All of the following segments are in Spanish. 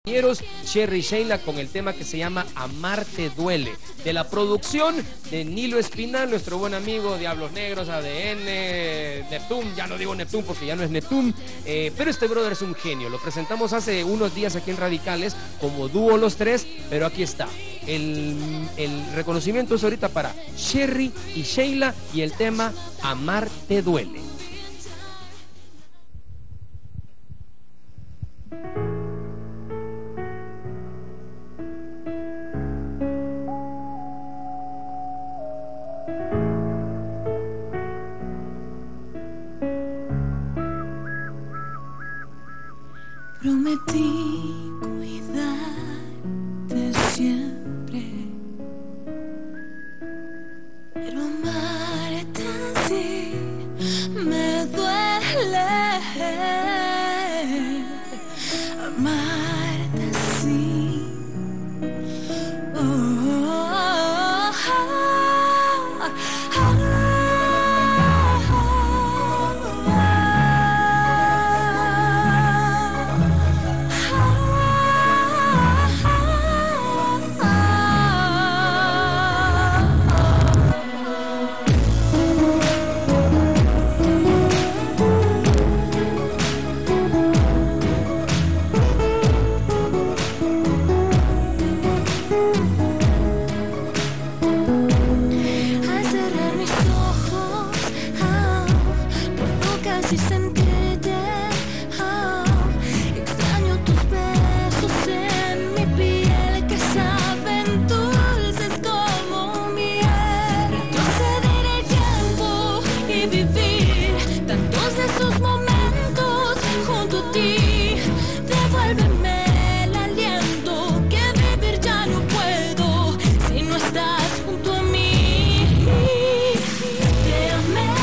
Compañeros Cherry y Sheila con el tema que se llama Amarte Duele, de la producción de Nilo Espinal, nuestro buen amigo Diablos Negros, ADN, Neptune, ya no digo Neptune porque ya no es Neptune, pero este brother es un genio. Lo presentamos hace unos días aquí en Radicales como dúo los tres, pero aquí está. El reconocimiento es ahorita para Cherry y Sheila y el tema Amarte Duele. Prometí cuidarte siempre, pero amarte así me duele. Amarte así, oh, oh, oh, oh. Y sentirte, extraño tus besos en mi piel que saben dulces como miel. Retroceder el tiempo y vivir tantos de esos momentos junto a ti. Devuélveme el aliento que vivir ya no puedo si no estás junto a mí. Te amé.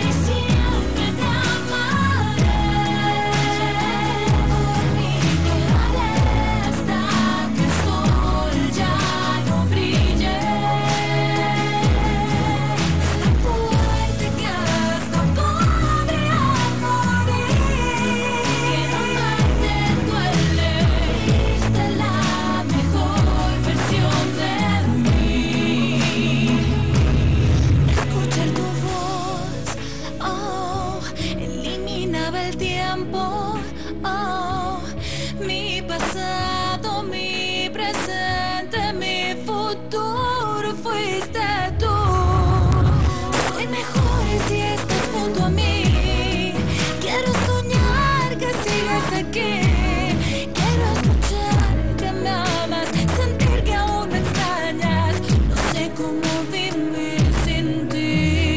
El tiempo, oh, mi pasado, mi presente, mi futuro fuiste tú. Soy mejor si estás junto a mí. Quiero soñar que sigas aquí. Quiero escuchar que me amas, sentir que aún me extrañas. No sé cómo vivir sin ti.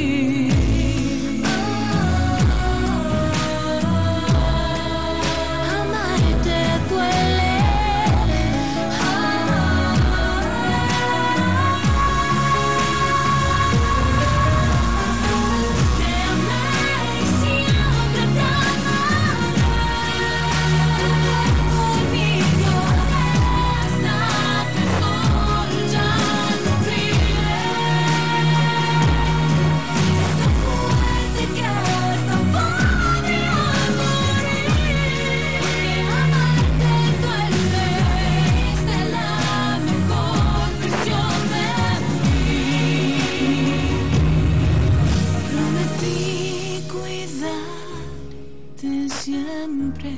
Siempre,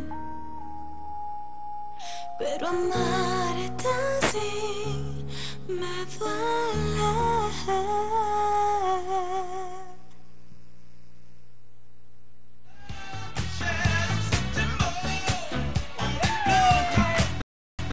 pero amarte así me duele.